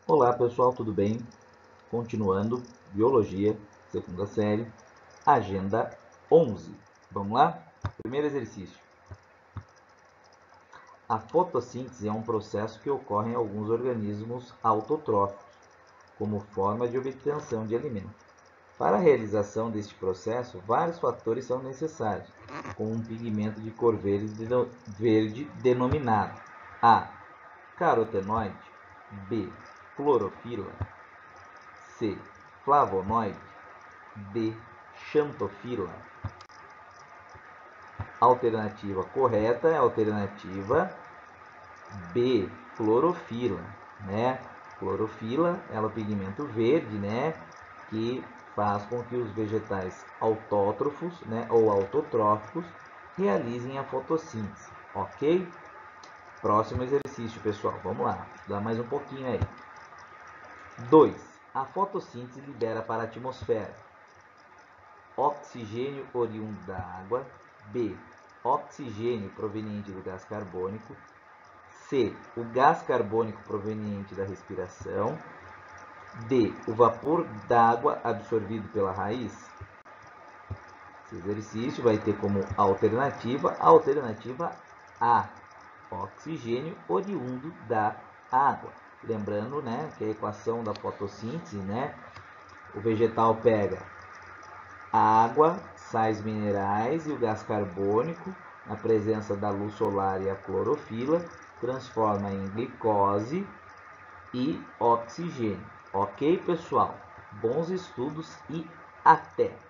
Olá pessoal, tudo bem? Continuando, Biologia, segunda série, Agenda 11. Vamos lá? Primeiro exercício. A fotossíntese é um processo que ocorre em alguns organismos autotróficos, como forma de obtenção de alimento. Para a realização deste processo, vários fatores são necessários, como um pigmento de cor verde denominado A. Carotenoide, B. Clorofila, C. Flavonoide, D. Xantofila. A alternativa correta é a alternativa B. Clorofila, né? Clorofila é o pigmento verde, né? Que faz com que os vegetais autótrofos, né? Ou autotróficos realizem a fotossíntese, ok? Próximo exercício, pessoal. Vamos lá, estudar mais um pouquinho aí. 2. A fotossíntese libera para a atmosfera oxigênio oriundo da água, B. Oxigênio proveniente do gás carbônico, C. O gás carbônico proveniente da respiração, D. O vapor d'água absorvido pela raiz. Esse exercício vai ter como alternativa a alternativa A. Oxigênio oriundo da água. Lembrando, né, que a equação da fotossíntese, né, o vegetal pega a água, sais minerais e o gás carbônico, na presença da luz solar e a clorofila, transforma em glicose e oxigênio. Ok, pessoal? Bons estudos e até!